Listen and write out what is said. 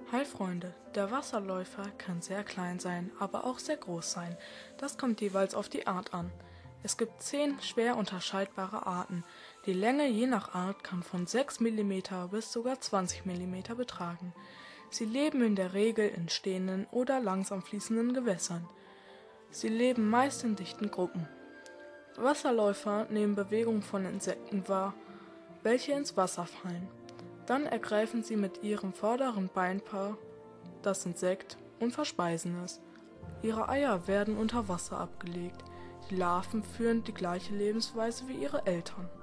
Hi Freunde, der Wasserläufer kann sehr klein sein, aber auch sehr groß sein. Das kommt jeweils auf die Art an. Es gibt 10 schwer unterscheidbare Arten. Die Länge je nach Art kann von 6 mm bis sogar 20 mm betragen. Sie leben in der Regel in stehenden oder langsam fließenden Gewässern. Sie leben meist in dichten Gruppen. Wasserläufer nehmen Bewegungen von Insekten wahr, welche ins Wasser fallen. Dann ergreifen sie mit ihrem vorderen Beinpaar das Insekt und verspeisen es. Ihre Eier werden unter Wasser abgelegt. Die Larven führen die gleiche Lebensweise wie ihre Eltern.